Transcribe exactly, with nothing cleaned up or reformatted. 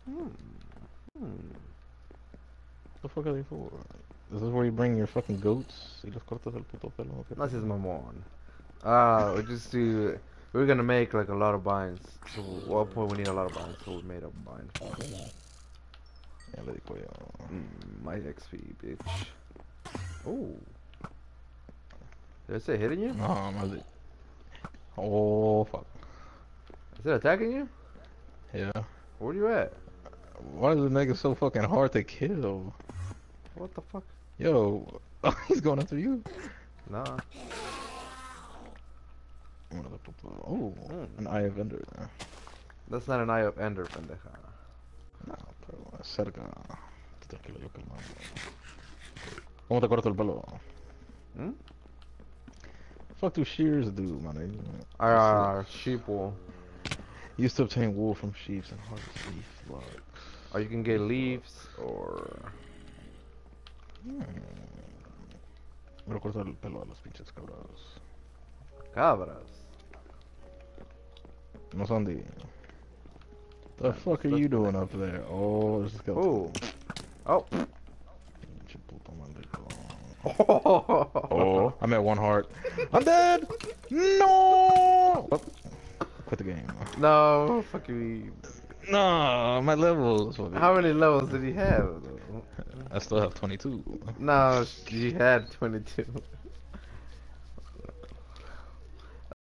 Hmm. Hmm. The fuck are they for? Is this where you bring your fucking goats? Y los cortas el puto pelo. ¿Qué Not pedo? just mamon. Uh, we just do. We're gonna make like a lot of binds. So at what point we need a lot of binds, so we made a bind for us. Ya le di cuello. Mm, my X P, bitch. Oh, did I say hitting you? No, maldito. Oh, fuck. Is it attacking you? Yeah. Where you at? Why is the nigga so fucking hard to kill? What the fuck? Yo, he's going after you. Nah. Oh, Mm. an Eye of Ender. That's not an eye of Ender, pendeja. No, pero cerca. Tranquilo, yo calmado. ¿Cómo te corto el pelo? Hmm? Fuck do shears do, man? Ah, sheep wool. Used to obtain wool from sheep and harvest leaf logs. Or you can get leaves, or... Hmm. Me lo corto el pelo a los pinches cabros. Cabras. No son the... The Man, fuck are that's you the doing next. up there? Oh, there's a skeleton. Oh. Oh. Pinche puto maldito. Oh. Oh, I'm at one heart. I'm dead! No! Oh, quit the game. No, fuck you. No, my levels. How many levels did he have? I still have twenty-two. No, you had twenty-two.